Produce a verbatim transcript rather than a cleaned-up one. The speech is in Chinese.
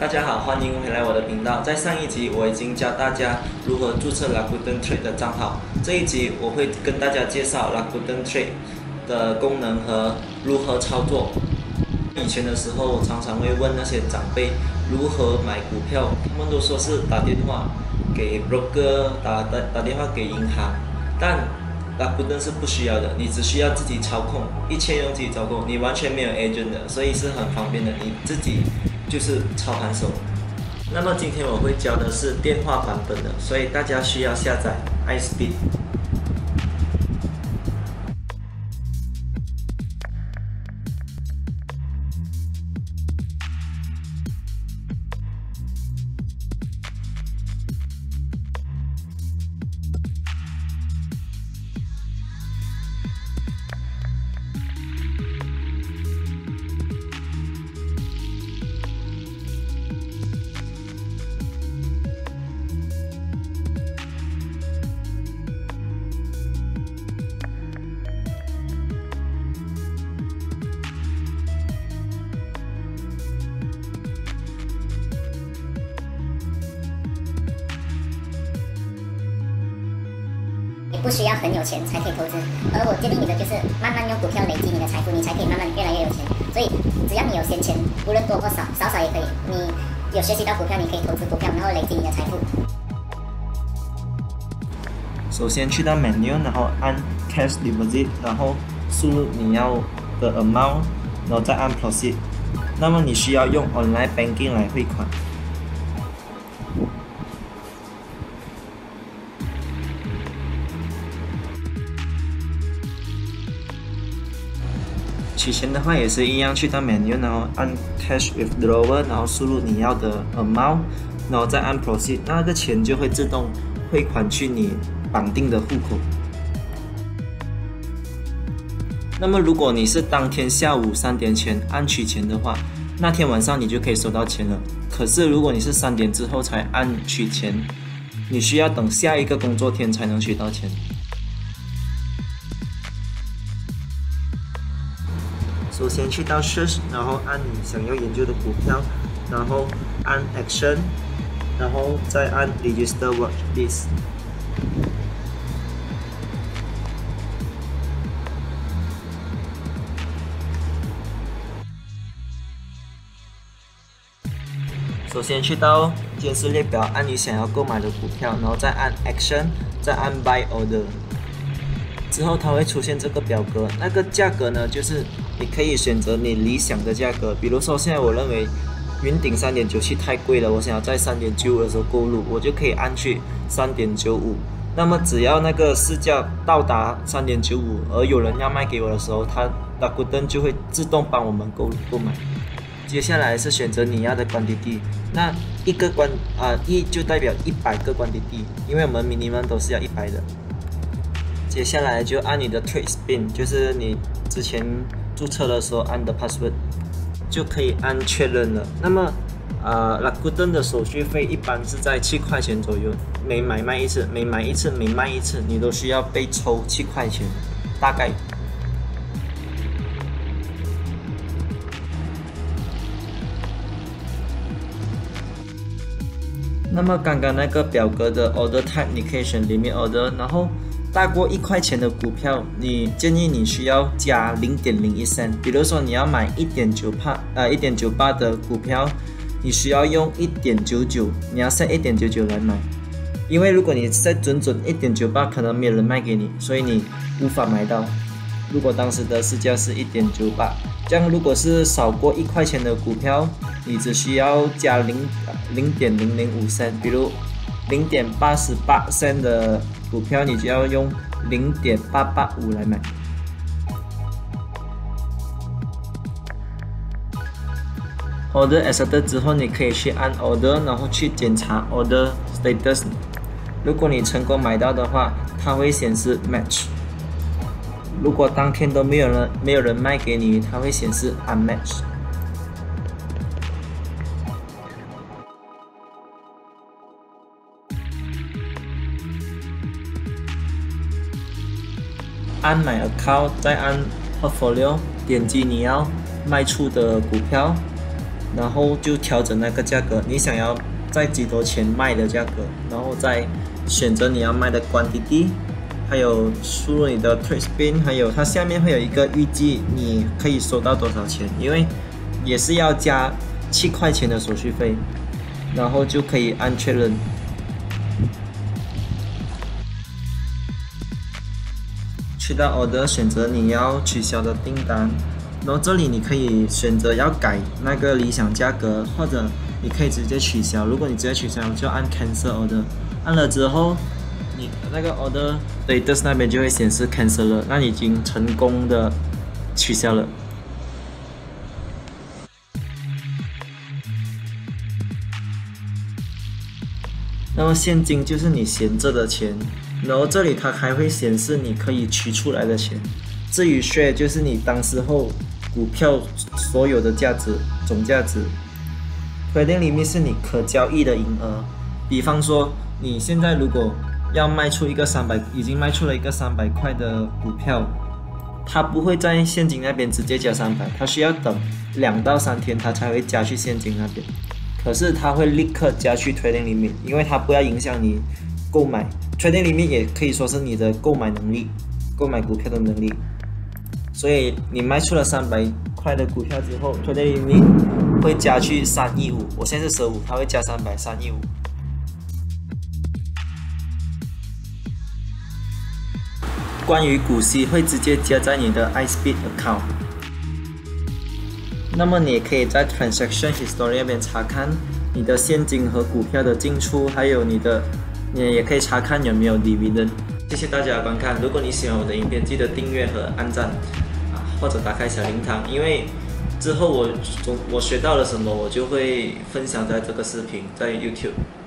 大家好，欢迎回来我的频道。在上一集我已经教大家如何注册 Rakuten Trade 的账号，这一集我会跟大家介绍 Rakuten Trade 的功能和如何操作。以前的时候，我常常会问那些长辈如何买股票，他们都说是打电话给 broker， 打打打电话给银行，但 Rakuten 是不需要的，你只需要自己操控，一切用自己操控，你完全没有 agent 的，所以是很方便的，你自己就是操盘手。那么今天我会教的是电话版本的，所以大家需要下载 iSpeed。 你不需要很有钱才可以投资，而我建议你的就是慢慢用股票累积你的财富，你才可以慢慢越来越有钱。所以只要你有闲钱，无论多或少，少少也可以。你有学习到股票，你可以投资股票，然后累积你的财富。 首先去到 menu， 然后按 Cash Deposit， 然后输入你要的 amount， 然后再按 Proceed。那么你需要用 Online Banking 来汇款。取钱的话也是一样，去到 menu， 然后按 Cash Withdrawal， 然后输入你要的 amount， 然后再按 Proceed， 那个钱就会自动汇款去你绑定的户口。那么如果你是当天下午三点前按取钱的话，那天晚上你就可以收到钱了。可是如果你是三点之后才按取钱，你需要等下一个工作天才能取到钱。首先去到 Search， 然后按你想要研究的股票，然后按 Action， 然后再按 Register Watch List。首先去到监视列表，按你想要购买的股票，然后再按 Action， 再按 Buy Order。之后它会出现这个表格，那个价格呢，就是你可以选择你理想的价格。比如说现在我认为云顶 三点九七 太贵了，我想要在 三点九五 的时候购入，我就可以按去 三点九五。那么只要那个市价到达 三点九五， 而有人要卖给我的时候，它 Rakuten 就会自动帮我们购购买。接下来是选择你要的 quantity， 那一个关啊一就代表一百个 quantity， 因为我们 minimum 都是要一百的。接下来就按你的 Trade Spin， 就是你之前注册的时候按的 password， 就可以按确认了。那么，呃 ，Rakuten 的手续费一般是在七块钱左右，每买卖一次，每买一次，每卖一次，你都需要被抽七块钱，大概。那么刚刚那个表格的 Order Type 你可以选 Limit Order， 然后大过一块钱的股票，你建议你需要加 零点零一 cent。比如说你要买 一点九八 呃 一点九八 的股票，你需要用 一点九九， 你要 set 一点九九 来买。因为如果你 set 准准 一点九八， 可能没有人卖给你，所以你无法买到。如果当时的市价是 一点九八， 这样如果是少过一块钱的股票，你只需要加 零点零零五 cent， 比如 零点八八 cent 的股票，你就要用 零点八八五 来买。Order accepted 之后，你可以去按 Order， 然后去检查 Order status。如果你成功买到的话，它会显示 Match。如果当天都没有人没有人卖给你，它会显示 Unmatched。按 My Account， 再按 Portfolio， 点击你要卖出的股票， 然后就调整那个价格，你想要在几多钱卖的价格，然后再选择你要卖的 quantity， 还有输入你的 trade spin， 还有它下面会有一个预计你可以收到多少钱，因为也是要加七块钱的手续费，然后就可以按确认。去到 order 选择你要取消的订单，然后这里你可以选择要改那个理想价格，或者你可以直接取消。如果你直接取消，就按 cancel order， 按了之后，你那个 order status 那边就会显示 cancel 了，那你已经成功的取消了。那么现金就是你闲着的钱，然后这里它还会显示你可以取出来的钱。至于 share 就是你当时候股票所有的价值总价值。trading limit 是你可交易的营额，比方说你现在如果要卖出一个三百，已经卖出了一个三百块的股票，它不会在现金那边直接加三百，它需要等两到三天它才会加去现金那边。可是它会立刻加去 trading limit， 因为它不要影响你购买 trading limit， 也可以说是你的购买能力，购买股票的能力。所以你卖出了三百块的股票之后 ，trading limit 会加去三一五，我现在是十五，它会加三百三一五。关于股息会直接加在你的 iSpeed account。那么你也可以在 Transaction History 那边查看你的现金和股票的进出，还有你的，你也可以查看有没有 Dividend。谢谢大家的观看，如果你喜欢我的影片，记得订阅和按赞啊，或者打开小铃铛，因为之后我我学到了什么，我就会分享在这个视频，在 YouTube。